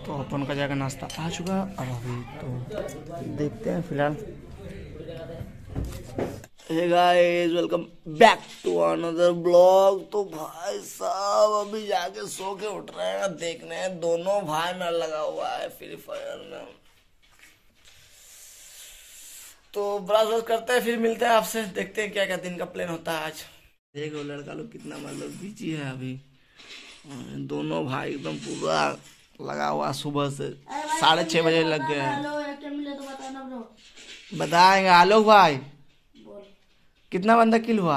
तो अपन का जाकर नाश्ता आ चुका और अभी तो देखते हैं फिलहाल। Hey guys, welcome back to another blog. तो भाई साहब अभी जाके सो के उठ रहे हैं, देखने हैं दोनों भाई में लगा हुआ है फ्री फायर में। तो ब्राउज़ करते हैं, फिर मिलते हैं आपसे, देखते हैं क्या क्या दिन का प्लान होता है आज। देखो लड़का लोग कितना मतलब बिजी है अभी, दोनों भाई एकदम पूरा लगा हुआ, सुबह से 6:30 बजे लग गए हैं। बताएंगे आलोक भाई, कितना बंदा किल हुआ?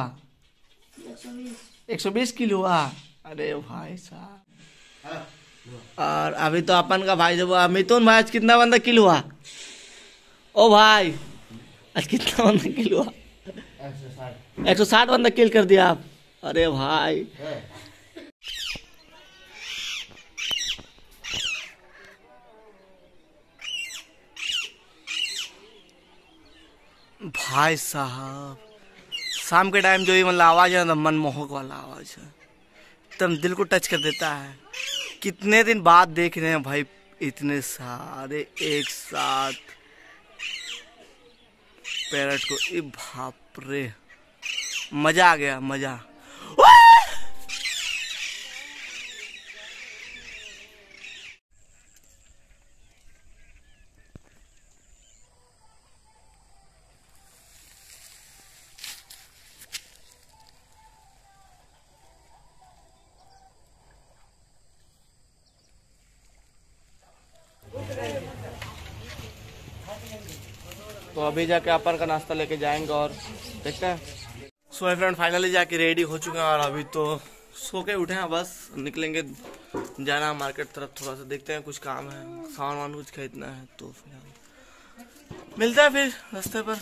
120 किल हुआ। अरे भाई साहब, और अभी तो अपन का भाई जब मिथुन भाई आज कितना बंदा किल हुआ? ओ भाई आज कितना बंदा किल हुआ? 160 बंदा किल कर दिया आप। अरे भाई भाई साहब, शाम के टाइम जो ये मतलब आवाज है ना, मनमोहक वाला आवाज है, एकदम दिल को टच कर देता है। कितने दिन बाद देख रहे हैं भाई इतने सारे एक साथ पैरट को। ए बाप रे, मजा आ गया, मजा। तो अभी जाके अपन का नाश्ता लेके जाएंगे और देखते हैं। सो माय फ्रेंड, फाइनली जाके रेडी हो चुके हैं और अभी तो सो के उठे हैं, बस निकलेंगे, जाना मार्केट तरफ, थोड़ा सा देखते हैं, कुछ काम है, सामान वामान कुछ खरीदना है। तो फिर मिलते हैं फिर रास्ते पर।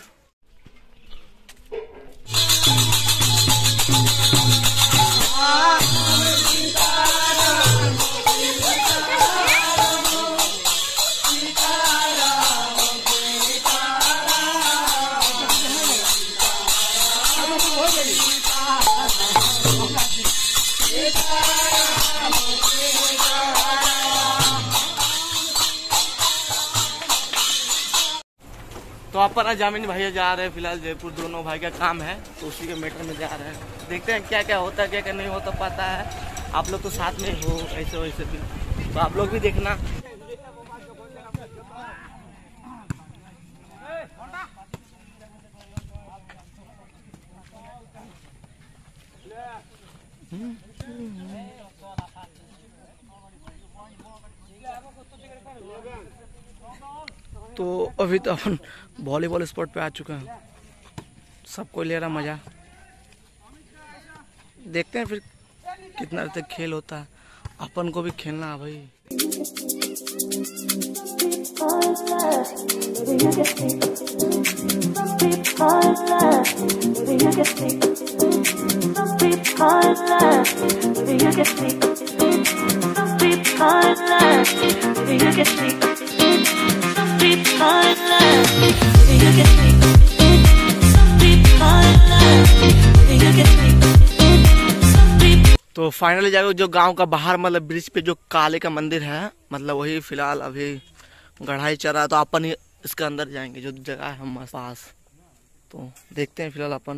तो अपन आज जामिनी भैया जा रहे हैं फिलहाल जयपुर, दोनों भाई का काम है तो उसी के मैटर में जा रहे हैं। देखते हैं क्या क्या होता है, क्या क्या नहीं होता, पता है आप लोग तो साथ में हो ऐसे वैसे भी, तो आप लोग भी देखना। तो अभी तो अपन वॉलीबॉल स्पॉट पे आ चुके हैं, सबको ले रहा मजा। देखते हैं फिर कितना तक खेल होता है, अपन को भी खेलना है भाई। तो फाइनली जाके जो गांव का बाहर मतलब ब्रिज पे जो काले का मंदिर है, मतलब वही फिलहाल अभी गढ़ाई चल रहा है, तो अपन इसके अंदर जाएंगे जो जगह है हम पास। तो देखते हैं फिलहाल अपन,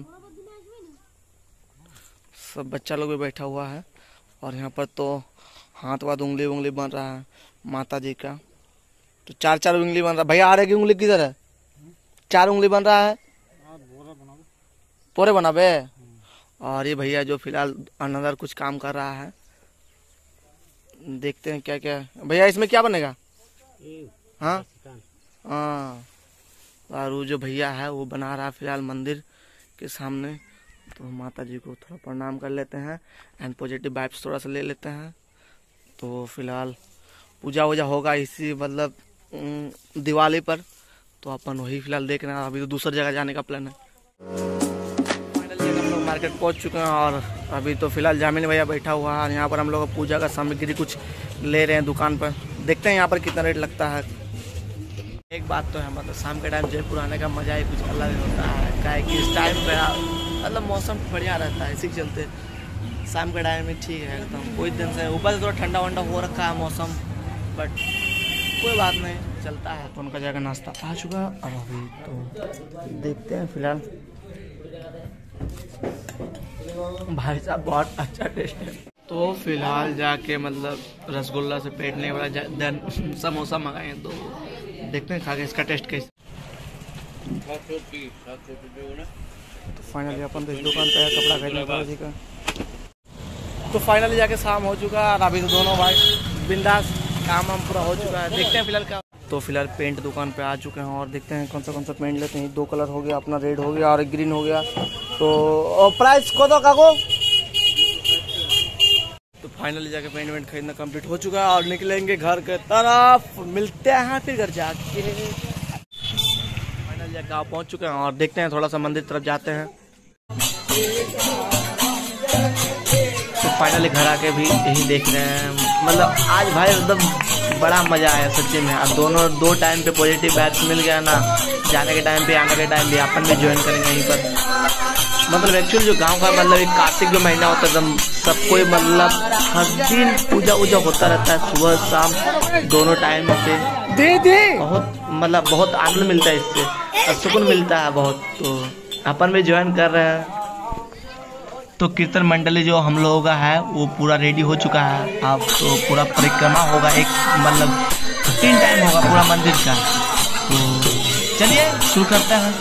सब बच्चा लोग भी बैठा हुआ है और यहाँ पर तो हाथ वाथ उंगली उंगली बन रहा है माता जी का। तो 4 उंगली बन रहा है। भैया आ रहे की उंगली किधर है? 4 उंगली बन रहा है, पूरे बनाबे। और ये भैया जो फिलहाल अनदर कुछ काम कर रहा है, देखते हैं क्या क्या। भैया इसमें क्या बनेगा? हाँ हाँ, और वो जो भैया है वो बना रहा है फिलहाल मंदिर के सामने। तो माता जी को थोड़ा प्रणाम कर लेते हैं एंड पॉजिटिव वाइब्स थोड़ा सा ले लेते हैं। तो फिलहाल पूजा वूजा होगा इसी मतलब दिवाली पर, तो अपन वही फिलहाल देख रहे हैं। अभी तो दूसरी जगह जाने का प्लान है। फाइनली हम लोग मार्केट पहुंच चुके हैं और अभी तो फिलहाल जामिनी भैया बैठा हुआ है। यहाँ पर हम लोग पूजा का सामग्री कुछ ले रहे हैं दुकान पर, देखते हैं यहाँ पर कितना रेट लगता है। एक बात तो है, मतलब शाम के टाइम जयपुर आने का मजा ही कुछ अलग होता है, क्या कि इस टाइम पे मतलब मौसम बढ़िया रहता है, इसी के चलते शाम के टाइम में ठीक है एकदम। कोई दिन से ऊपर से थोड़ा ठंडा वंडा हो रखा है मौसम, बट कोई बात नहीं, चलता है। तो उनका जाकर नाश्ता आ चुका और अभी तो देखते हैं फिलहाल। भाई साहब बहुत अच्छा टेस्ट है। तो फिलहाल जाके मतलब रसगुल्ला से पेट नहीं भरा, देन समोसा मंगाए हैं, तो देखते हैं खा के इसका टेस्ट कैसे। तो फाइनली अपन तो इस दुकान पे कपड़ा खरीदने जी का। तो फाइनली जाके शाम हो चुका है, अभी तो दोनों भाई बिंदास काम वाम पूरा हो चुका है। देखते हैं फिलहाल क्या। तो फिलहाल पेंट दुकान पे आ चुके हैं और देखते हैं कौन सा पेंट लेते हैं। 2 कलर हो गया अपना, रेड हो गया और ग्रीन हो गया। तो प्राइस को दो काको। तो फाइनली जाके पेंट वेंट खरीदना कंप्लीट हो चुका है और निकलेंगे घर के तरफ। मिलते हैं फिर घर जाके। फाइनली जाके गाँव पहुँच चुके हैं और देखते हैं थोड़ा सा मंदिर तरफ जाते हैं। तो फाइनली घर आके भी यही देख रहे हैं, मतलब आज भाई एकदम बड़ा मजा आया सच्ची में। अब दोनों 2 टाइम पे पॉजिटिव बैच मिल गया ना, जाने के टाइम पे आने के टाइम भी अपन भी ज्वाइन करेंगे यहीं पर। मतलब एक्चुअली जो गांव का मतलब एक कार्तिक जो महीना होता है एकदम सब कोई मतलब हर दिन पूजा वूजा होता रहता है, सुबह शाम दोनों टाइम पे। बहुत मतलब बहुत आनंद मिलता है इससे और सुकून मिलता है बहुत। तो अपन भी ज्वाइन कर रहे हैं। तो कीर्तन मंडली जो हम लोगों का है वो पूरा रेडी हो चुका है। अब तो पूरा परिक्रमा होगा, एक मतलब 3 टाइम होगा पूरा मंदिर का। तो चलिए शुरू करते हैं।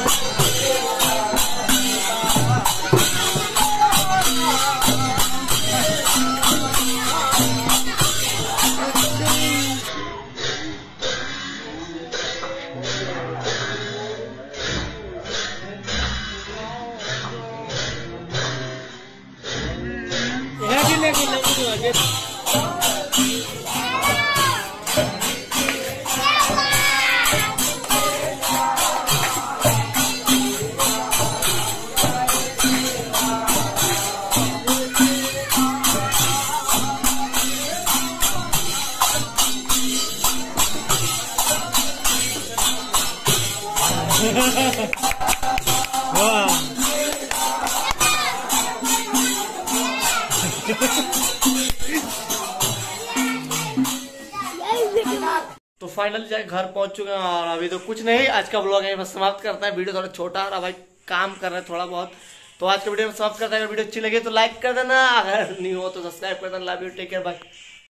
तो फाइनली जाके घर पहुंच चुके हैं और अभी तो कुछ नहीं, आज का ब्लॉग यहीं पर समाप्त करता है। वीडियो थोड़ा छोटा आ रहा भाई, काम कर रहे हैं थोड़ा बहुत। तो आज का वीडियो में समाप्त करता है। अगर वीडियो अच्छी लगी तो लाइक कर देना, अगर नहीं हो तो सब्सक्राइब कर देना। Love you, take care, bye.